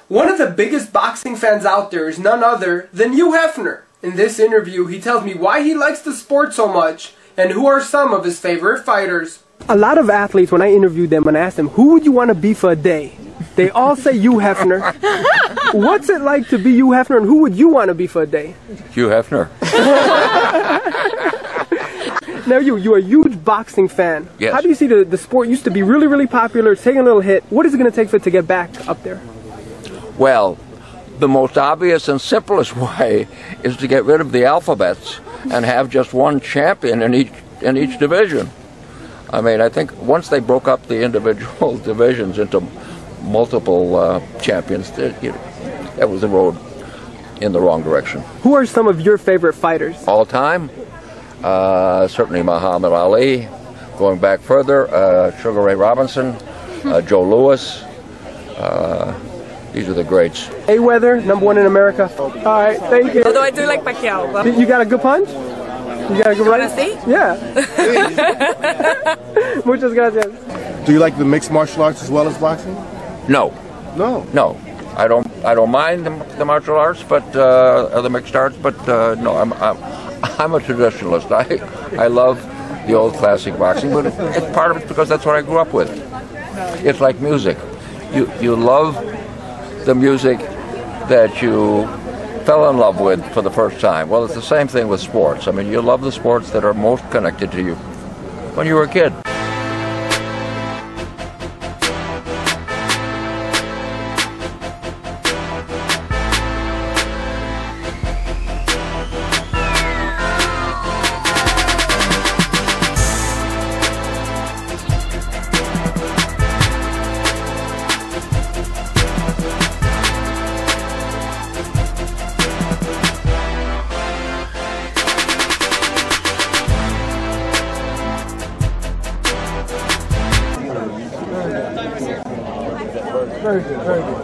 One of the biggest boxing fans out there is none other than Hugh Hefner. In this interview, he tells me why he likes the sport so much and who are some of his favorite fighters. A lot of athletes, when I interviewed them and asked them, who would you want to be for a day? They all say Hugh Hefner. What's it like to be Hugh Hefner, and who would you want to be for a day? Hugh Hefner. Now you're a huge boxing fan. Yes. How do you see the sport used to be really, really popular, it's taking a little hit. What is it going to take for it to get back up there? Well, the most obvious and simplest way is to get rid of the alphabets and have just one champion in each division. I mean, I think once they broke up the individual divisions into multiple champions, that was the road in the wrong direction. Who are some of your favorite fighters? All time, certainly Muhammad Ali. Going back further, Sugar Ray Robinson, Joe Louis. These are the greats. Mayweather, #1 in America. All right, thank you. Although I do like Pacquiao. But... You got a good punch? You got a good right? See? Yeah. Muchas gracias. Do you like the mixed martial arts as well as boxing? No. No. No. I don't mind the martial arts, but the mixed arts, but no, I'm a traditionalist. I love the old classic boxing, but it's part of it because that's what I grew up with. It's like music. You love the music that you fell in love with for the first time. Well, it's the same thing with sports. I mean, you love the sports that are most connected to you when you were a kid. Very good, very good.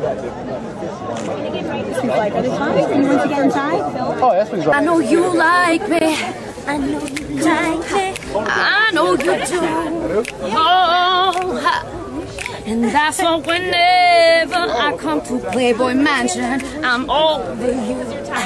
You want to get inside? Oh, yes, please. I know you like me. I know you like me. I know you do. Oh, and that's why whenever I come to Playboy Mansion, I'm over you.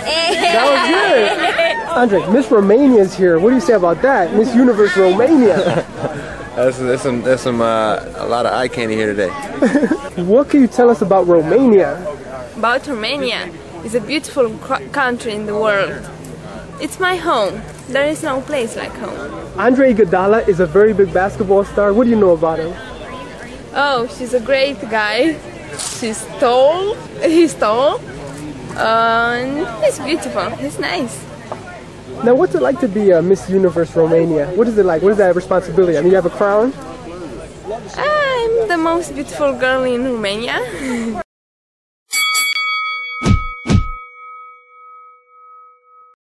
That was good. Andre, Miss Romania is here. What do you say about that? Miss Universe Romania. There's a lot of eye candy here today. What can you tell us about Romania? About Romania, it's a beautiful country in the world. It's my home. There is no place like home. Andre Iguodala is a very big basketball star. What do you know about him? Oh, she's a great guy. She's tall. He's tall. And he's beautiful. He's nice. Now, what's it like to be Miss Universe Romania? What is it like? What is that responsibility? I mean, you have a crown? I'm the most beautiful girl in Romania.